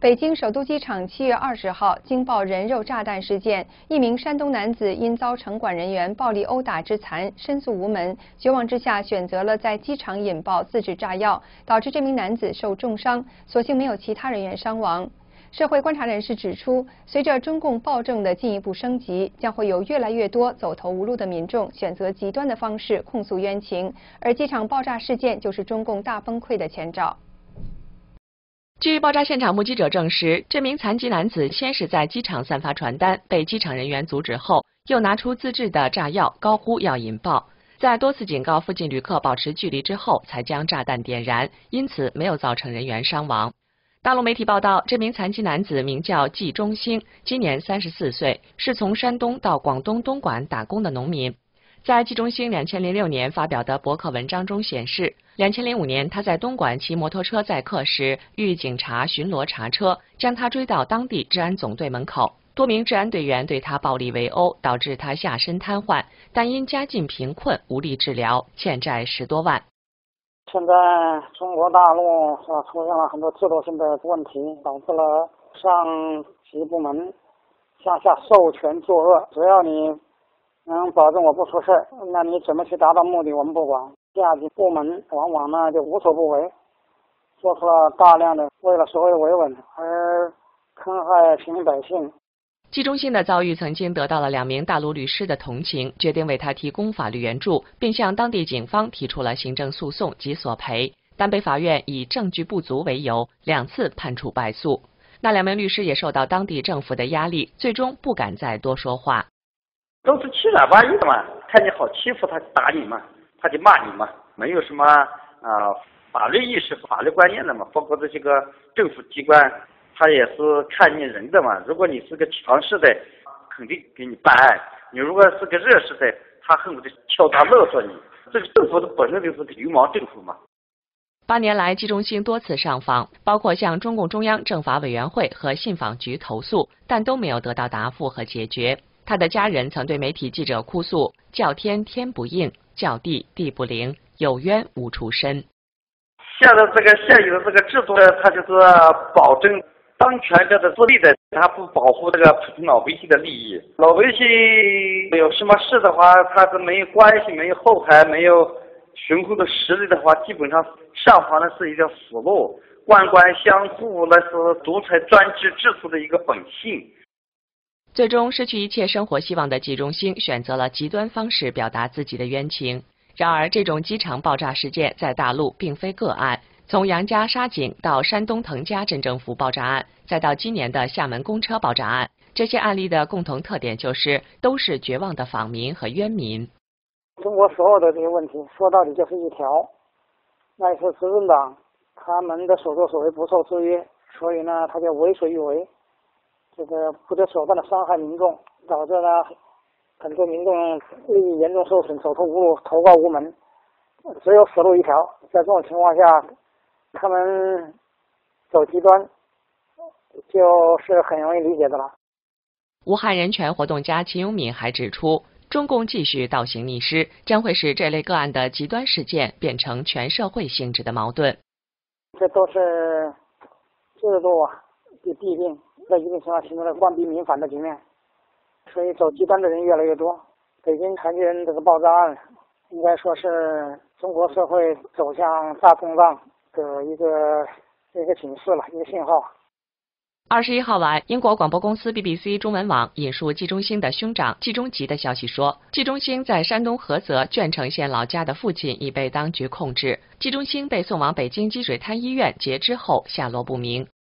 北京首都机场7月20号惊爆人肉炸弹事件，一名山东男子因遭城管人员暴力殴打致残，申诉无门，绝望之下选择了在机场引爆自制炸药，导致这名男子受重伤，所幸没有其他人员伤亡。社会观察人士指出，随着中共暴政的进一步升级，将会有越来越多走投无路的民众选择极端的方式控诉冤情，而机场爆炸事件就是中共大崩溃的前兆。 据爆炸现场目击者证实，这名残疾男子先是在机场散发传单，被机场人员阻止后，又拿出自制的炸药，高呼要引爆。在多次警告附近旅客保持距离之后，才将炸弹点燃，因此没有造成人员伤亡。大陆媒体报道，这名残疾男子名叫季中兴，今年34岁，是从山东到广东东莞打工的农民。在季中兴2006年发表的博客文章中显示，2005年他在东莞骑摩托车载客时，遇警察巡逻查车，将他追到当地治安总队门口。多名治安队员对他暴力围殴，导致他下身瘫痪，但因家境贫困无力治疗，欠债10多万。 现在中国大陆出现了很多制度性的问题，导致了上级部门向下授权作恶，只要你能保证我不出事，那你怎么去达到目的我们不管。下级部门往往呢就无所不为，做出了大量的为了所谓维稳而坑害平民百姓。 季中兴的遭遇曾经得到了2名大陆律师的同情，决定为他提供法律援助，并向当地警方提出了行政诉讼及索赔，但被法院以证据不足为由2次判处败诉。那2名律师也受到当地政府的压力，最终不敢再多说话。 都是欺软怕硬的嘛，看你好欺负他就打你嘛，他就骂你嘛，没有什么法律意识、法律观念的嘛。包括这些个政府机关，他也是看你人的嘛。如果你是个强势的，肯定给你办案；你如果是个弱势的，他恨不得敲诈勒索你。这个政府的本身就是个流氓政府嘛。 8年来，季中兴多次上访，包括向中共中央政法委员会和信访局投诉，但都没有得到答复和解决。他的家人曾对媒体记者哭诉：叫天天不应，叫地地不灵，有冤无处伸。 现在这个现有的这个制度呢，它就是保证当权者的自利的，他不保护这个普通老百姓的利益。老百姓有什么事的话，他是没有关系、没有后台、没有雄厚的实力的话，基本上上访的是一条死路。官官相护，那是独裁专制制度的一个本性。 最终失去一切生活希望的季中兴选择了极端方式表达自己的冤情。然而，这种机场爆炸事件在大陆并非个案。从杨家杀警到山东滕家镇政府爆炸案，再到今年的厦门公车爆炸案，这些案例的共同特点就是都是绝望的访民和冤民。 中国所有的这些问题说到底就是一条，那是执政党他们的所作所为不受制约，所以呢他就为所欲为，这个不择手段的伤害民众，导致呢很多民众利益严重受损，走投无路，投告无门，只有死路一条。在这种情况下，他们走极端就是很容易理解的了。 武汉人权活动家秦永敏还指出，中共继续倒行逆施，将会使这类个案的极端事件变成全社会性质的矛盾。 这都是制度的弊病，在一定程度上形成了官逼民反的局面，所以走极端的人越来越多。北京残疾人这个爆炸案，应该说是中国社会走向大动荡的一个警示了，一个信号。 21号晚，英国广播公司 BBC 中文网引述季中兴的兄长季中吉的消息说，季中兴在山东菏泽鄄城县老家的父亲已被当局控制，季中兴被送往北京积水滩医院截肢后下落不明。